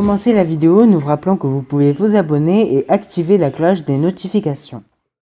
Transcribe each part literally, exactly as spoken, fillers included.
commencer la vidéo, nous vous rappelons que vous pouvez vous abonner et activer la cloche des notifications.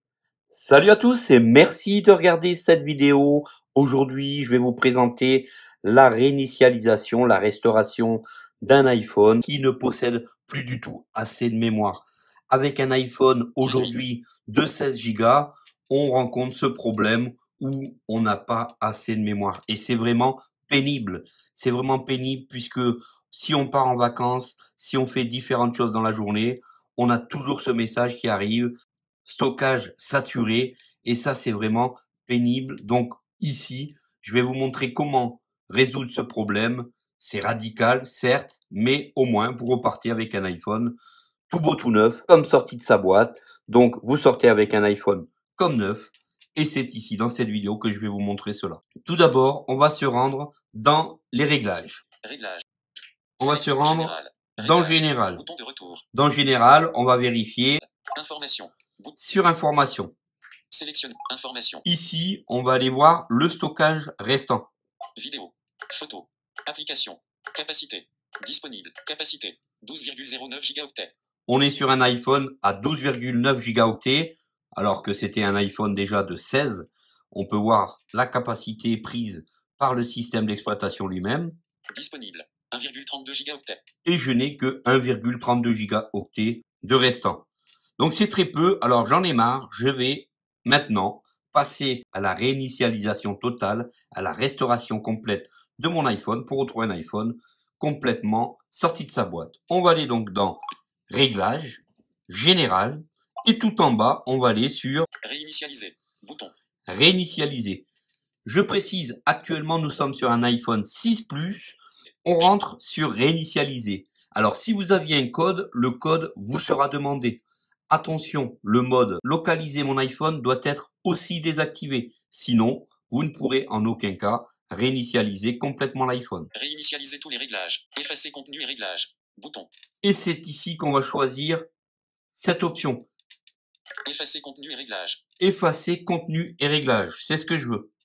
Salut à tous et merci de regarder cette vidéo. Aujourd'hui, je vais vous présenter la réinitialisation, la restauration d'un iPhone qui ne possède plus du tout assez de mémoire. Avec un iPhone aujourd'hui de seize gigas, on rencontre ce problème où on n'a pas assez de mémoire. Et c'est vraiment pénible. C'est vraiment pénible puisque si on part en vacances, si on fait différentes choses dans la journée, on a toujours ce message qui arrive. Stockage saturé et ça c'est vraiment pénible. Donc ici, je vais vous montrer comment résoudre ce problème. C'est radical, certes, mais au moins vous repartez avec un iPhone tout beau, tout neuf, comme sorti de sa boîte. Donc vous sortez avec un iPhone comme neuf et c'est ici dans cette vidéo que je vais vous montrer cela. Tout d'abord, on va se rendre dans les réglages. Réglages. On va se rendre Général. dans Réglages. Général. Bouton de retour. Dans Général, on va vérifier Information. Bout- sur Information. Sélectionne. Information. Ici, on va aller voir le stockage restant. Vidéo. Photo. Application. Capacité. Disponible. Capacité. douze virgule zéro neuf gigaoctets. On est sur un iPhone à douze virgule neuf gigaoctets, alors que c'était un iPhone déjà de seize. On peut voir la capacité prise par le système d'exploitation lui-même. Disponible. un virgule trente-deux gigaoctets. Et je n'ai que un virgule trente-deux gigaoctets de restant. Donc c'est très peu, alors j'en ai marre, je vais maintenant passer à la réinitialisation totale, à la restauration complète de mon iPhone pour retrouver un iPhone complètement sorti de sa boîte. On va aller donc dans Réglages, Général, et tout en bas, on va aller sur Réinitialiser. Bouton. Réinitialiser. Je précise, actuellement nous sommes sur un iPhone six plus, on rentre sur Réinitialiser. Alors si vous aviez un code, le code vous sera demandé. Attention, le mode localiser mon iPhone doit être aussi désactivé. Sinon, vous ne pourrez en aucun cas réinitialiser complètement l'iPhone. Réinitialiser tous les réglages. Effacer contenu et réglages. Bouton. Et c'est ici qu'on va choisir cette option. Effacer contenu et réglages. Effacer contenu et réglages. C'est ce que je veux.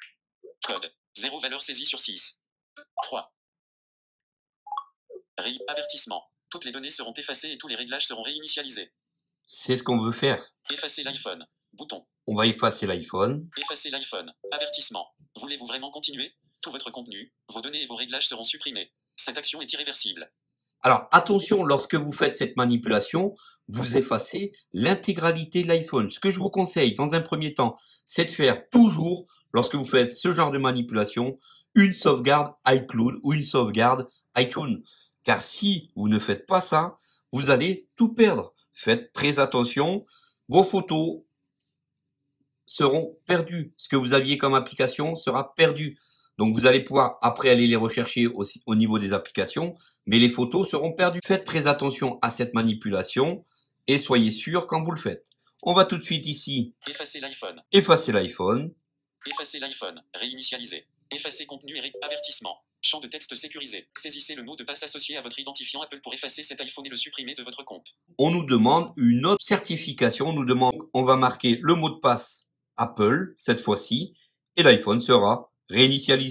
Code. zéro valeur saisie sur six. trois. Ré. Avertissement. Toutes les données seront effacées et tous les réglages seront réinitialisés. C'est ce qu'on veut faire. Effacer l'iPhone. Bouton. On va effacer l'iPhone. Effacer l'iPhone. Avertissement. Voulez-vous vraiment continuer? Tout votre contenu, vos données et vos réglages seront supprimés. Cette action est irréversible. Alors attention, lorsque vous faites cette manipulation, vous effacez l'intégralité de l'iPhone. Ce que je vous conseille dans un premier temps, c'est de faire toujours, lorsque vous faites ce genre de manipulation, une sauvegarde iCloud ou une sauvegarde iTunes. Car si vous ne faites pas ça, vous allez tout perdre. Faites très attention, vos photos seront perdues. Ce que vous aviez comme application sera perdu. Donc vous allez pouvoir après aller les rechercher aussi au niveau des applications, mais les photos seront perdues. Faites très attention à cette manipulation et soyez sûr quand vous le faites. On va tout de suite ici Effacer l'iPhone. effacer l'iPhone. Effacer l'iPhone. Réinitialiser. Effacer contenu et ré... avertissement. Champ de texte sécurisé. Saisissez le mot de passe associé à votre identifiant Apple pour effacer cet iPhone et le supprimer de votre compte. On nous demande une autre certification. On nous demande, on va marquer le mot de passe Apple cette fois-ci et l'iPhone sera réinitialisé.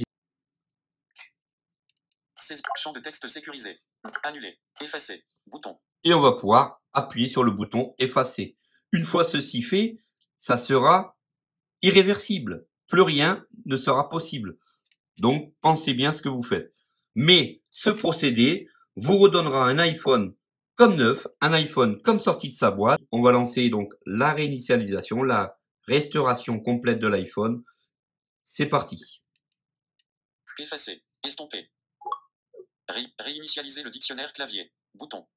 Saisie. Champ de texte sécurisé. Annuler. Effacer. Bouton. Et on va pouvoir appuyer sur le bouton effacer. Une fois ceci fait, ça sera irréversible. Plus rien ne sera possible. Donc, pensez bien ce que vous faites. Mais ce procédé vous redonnera un iPhone comme neuf, un iPhone comme sorti de sa boîte. On va lancer donc la réinitialisation, la restauration complète de l'iPhone. C'est parti. Effacer. Estomper. Ré... Réinitialiser le dictionnaire clavier. Bouton.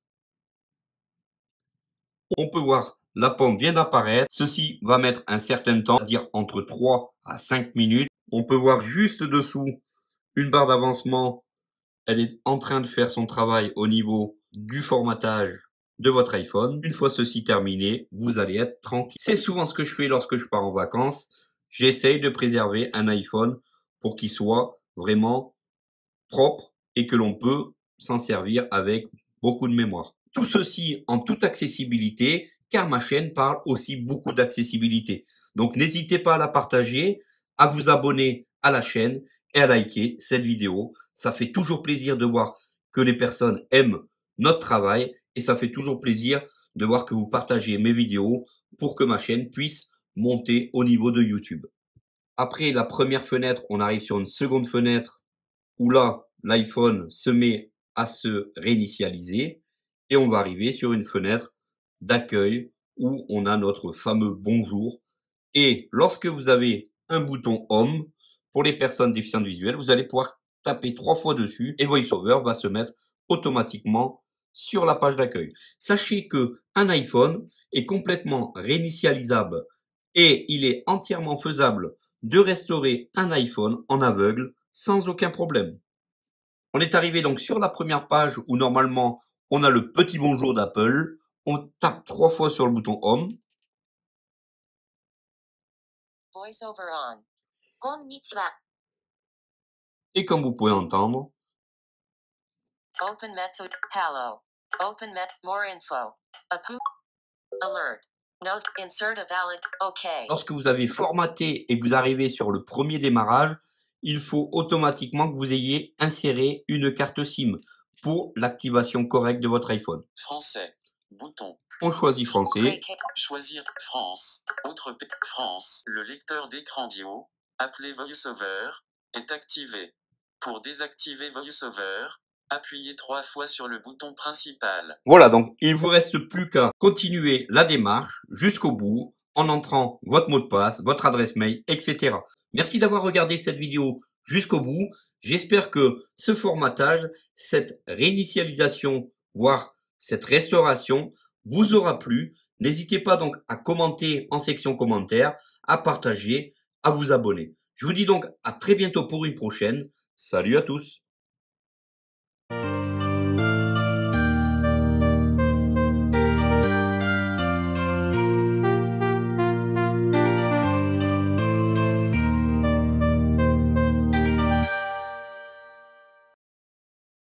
On peut voir la pomme vient d'apparaître. Ceci va mettre un certain temps, c'est-à-dire entre trois à cinq minutes. On peut voir juste dessous une barre d'avancement. Elle est en train de faire son travail au niveau du formatage de votre iPhone. Une fois ceci terminé, vous allez être tranquille. C'est souvent ce que je fais lorsque je pars en vacances. J'essaye de préserver un iPhone pour qu'il soit vraiment propre et que l'on peut s'en servir avec beaucoup de mémoire. Tout ceci en toute accessibilité, car ma chaîne parle aussi beaucoup d'accessibilité. Donc n'hésitez pas à la partager, à vous abonner à la chaîne et à liker cette vidéo. Ça fait toujours plaisir de voir que les personnes aiment notre travail et ça fait toujours plaisir de voir que vous partagez mes vidéos pour que ma chaîne puisse monter au niveau de YouTube. Après la première fenêtre, on arrive sur une seconde fenêtre où là, l'iPhone se met à se réinitialiser et on va arriver sur une fenêtre d'accueil où on a notre fameux bonjour. Et lorsque vous avez un bouton Home, pour les personnes déficientes visuelles, vous allez pouvoir taper trois fois dessus et VoiceOver va se mettre automatiquement sur la page d'accueil. Sachez que un iPhone est complètement réinitialisable et il est entièrement faisable de restaurer un iPhone en aveugle sans aucun problème. On est arrivé donc sur la première page où normalement on a le petit bonjour d'Apple. On tape trois fois sur le bouton Home. VoiceOver on. Konnichiwa. Et comme vous pouvez entendre, Open method. Hello. Open met. More info. Appro. Alert. No. Insert a valid. OK. lorsque vous avez formaté et que vous arrivez sur le premier démarrage, il faut automatiquement que vous ayez inséré une carte SIM pour l'activation correcte de votre iPhone. Français. Bouton. On choisit français. Choisir France. Autre P. France. Le lecteur d'écran d'I O, appelé VoiceOver, est activé. Pour désactiver VoiceOver, appuyez trois fois sur le bouton principal. Voilà, donc il vous reste plus qu'à continuer la démarche jusqu'au bout en entrant votre mot de passe, votre adresse mail, et cetera. Merci d'avoir regardé cette vidéo jusqu'au bout. J'espère que ce formatage, cette réinitialisation, voire cette restauration vous aura plu. N'hésitez pas donc à commenter en section commentaires, à partager, à vous abonner. Je vous dis donc à très bientôt pour une prochaine. Salut à tous!